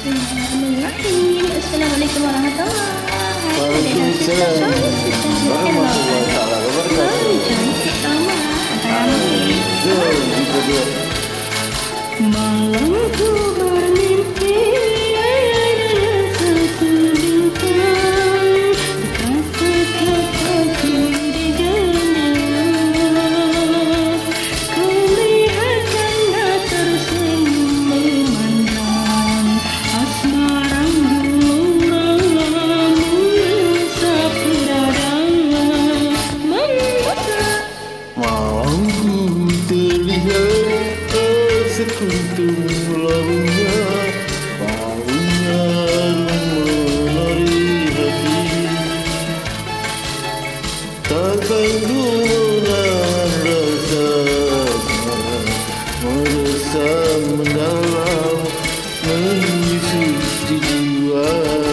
Bismillahirrahmanirrahim. Assalamualaikum warahmatullahi Waalaikumsalam warahmatullahi wabarakatuh. Cantik amat. Malamku bermimpi sesudutan kata-kataku di jendela. Kelihatannya tersenyum memandang asmara gelora mengusap dada. Malamku terlihat sekuntum labunya, baunya menarik hati. Takkan gunakan rasa meresap mendalam, menyusut di jiwa.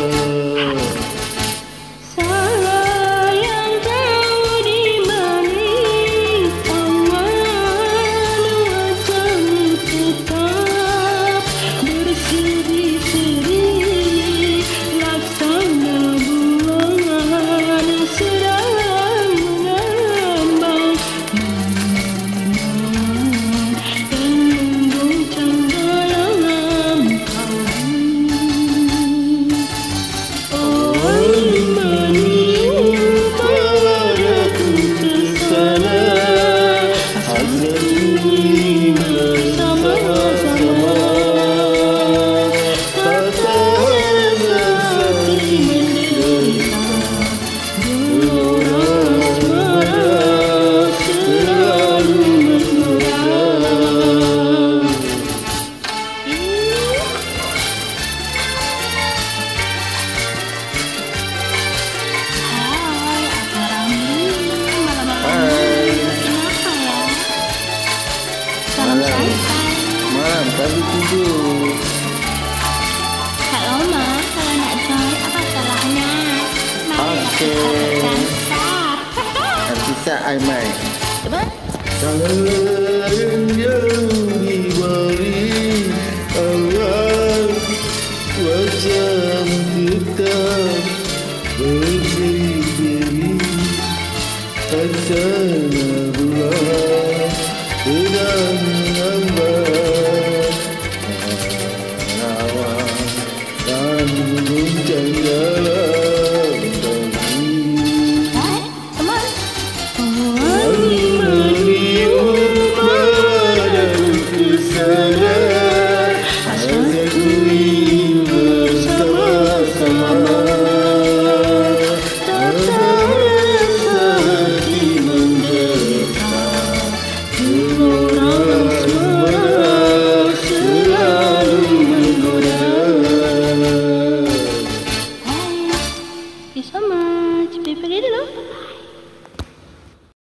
Malam tadi tidur. Halo Ma, kalau nak join apa salahnya? Okey. Nanti saya main. Coba. Tangan yang diberi Allah, wajah tetap berdiri. Kacana bulan sedang menambah awan dan guncang jalan.